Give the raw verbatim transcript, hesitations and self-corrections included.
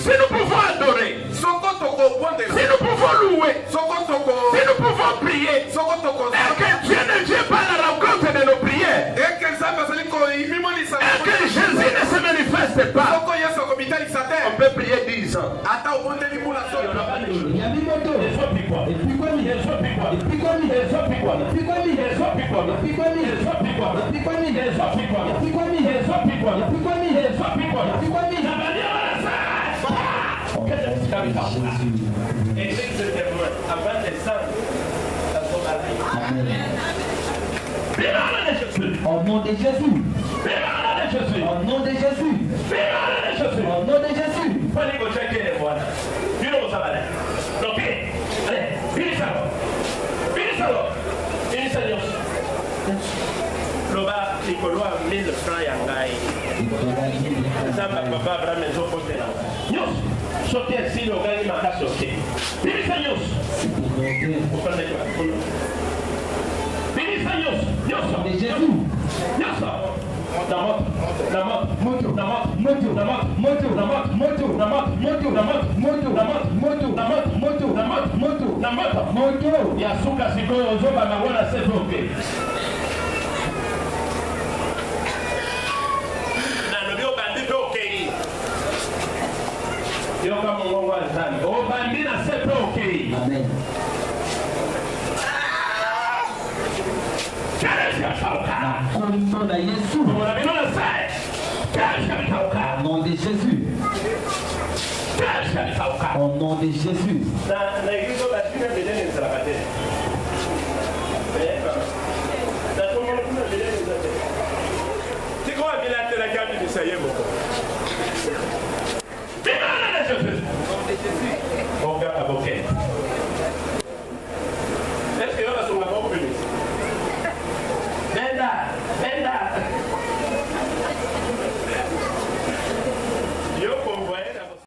Si nous pouvons adorer, si nous pouvons louer, si nous pouvons prier, est-ce que Dieu ne vient pas à la rencontre de nos prières? Est-ce que Jésus ne se manifeste pas? On peut prier dix ans. Église de témoins, avant les saints, au nom de Jésus. Au nom de Jésus. Au nom de Jésus. Loba Nicolo a mille francs yangai. Zamba papa Abraham ezo potela. Nyos, sote si lo gani maka sote. Bilisa nyos. Bilisa nyos. Nyos de Jésus. Nyos. Na moto, na moto, moto, na moto, moto, na moto, moto, na moto, moto, na moto, moto, na moto, moto, na moto, moto, na moto, moto, na moto, moto, na moto, moto. Ya suka sikoyo zoba na wana sevoke. Yoka Mungu wa zani. Obandina sepe okay. Amen. Au nom de Jésus. Au nom de Jésus. Au nom de Jésus. Jésus.